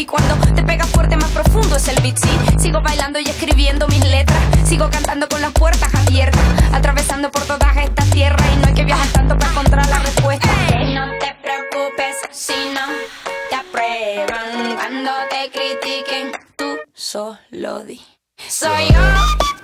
Y cuando te pegas fuerte más profundo es el beat, sí. Sigo bailando y escribiendo mis letras. Sigo cantando con las puertas abiertas, atravesando por todas estas tierras. Y no hay que viajar tanto para encontrar la respuesta. No te preocupes si no te aprueban. Cuando te critiquen, tú solo di: soy yo.